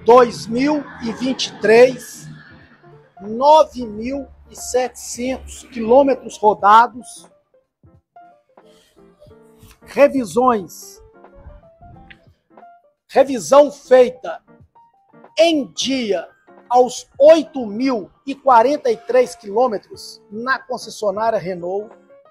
2023, 9.700 quilômetros rodados, revisão feita em dia aos 8.043 quilômetros na concessionária Renault.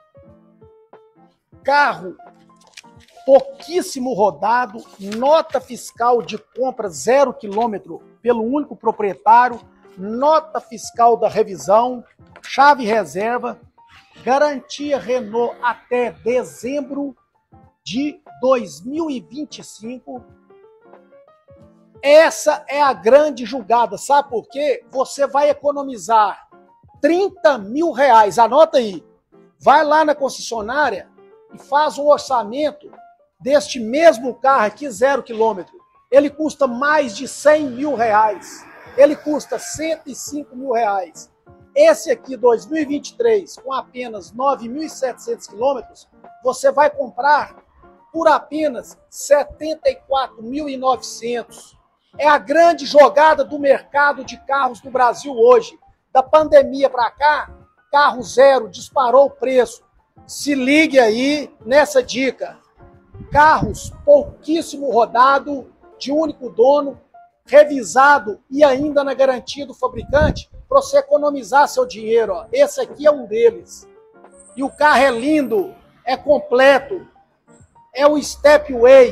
Carro pouquíssimo rodado, nota fiscal de compra 0 quilômetro pelo único proprietário, nota fiscal da revisão, chave reserva, garantia Renault até dezembro de 2025. Essa é a grande jogada, sabe por quê? Você vai economizar 30 mil reais, anota aí, vai lá na concessionária e faz um orçamento deste mesmo carro aqui, 0 quilômetro. Ele custa mais de 100 mil reais, ele custa 105 mil reais. Esse aqui, 2023, com apenas 9.700 quilômetros, você vai comprar por apenas 74.900. É a grande jogada do mercado de carros no Brasil hoje. Da pandemia para cá, carro zero disparou o preço. Se ligue aí nessa dica. Carros pouquíssimo rodado, de único dono, revisado e ainda na garantia do fabricante, para você economizar seu dinheiro. Ó. Esse aqui é um deles. E o carro é lindo, é completo. É o Stepway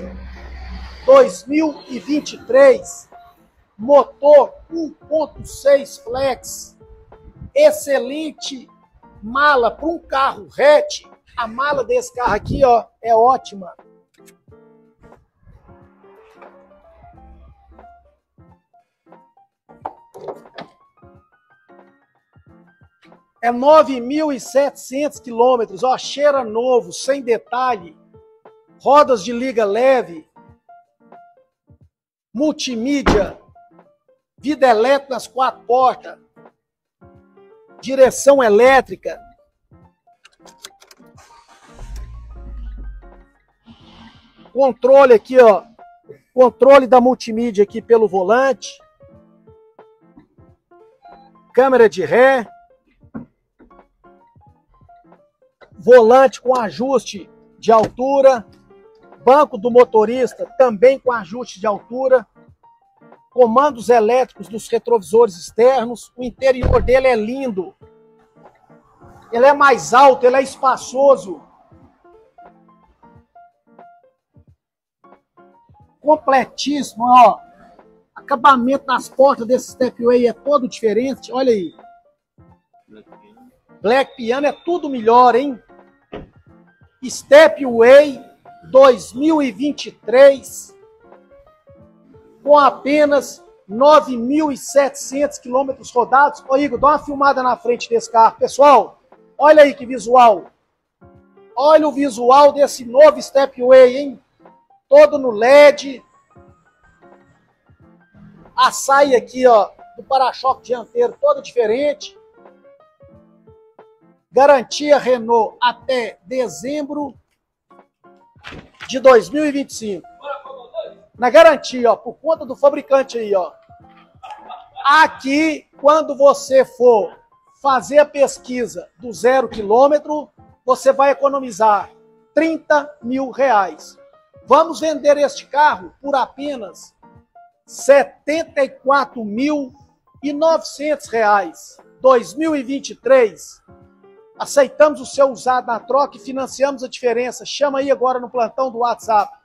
2023, motor 1.6 flex, excelente mala para um carro hatch. A mala desse carro aqui, ó, é ótima. É 9.700 quilômetros, ó, cheira novo, sem detalhe. Rodas de liga leve, multimídia, vida elétrica nas 4 portas, direção elétrica, controle aqui, ó, controle da multimídia aqui pelo volante, câmera de ré, volante com ajuste de altura, banco do motorista também com ajuste de altura, comandos elétricos dos retrovisores externos, o interior dele é lindo, ele é mais alto, ele é espaçoso, completíssimo, ó, acabamento das portas desse Stepway é todo diferente, olha aí, Black Piano é tudo melhor, hein? Stepway 2023, com apenas 9.700 quilômetros rodados. Ô Igor, dá uma filmada na frente desse carro. Pessoal, olha aí que visual. Olha o visual desse novo Stepway, hein? Todo no LED. A saia aqui, ó, do para-choque dianteiro, toda diferente. Garantia Renault até dezembro de 2025. Na garantia, ó, por conta do fabricante aí, ó. Aqui, quando você for fazer a pesquisa do 0 quilômetro, você vai economizar 30 mil reais. Vamos vender este carro por apenas 74.900 reais. 2023. Aceitamos o seu usado na troca e financiamos a diferença. Chama aí agora no plantão do WhatsApp.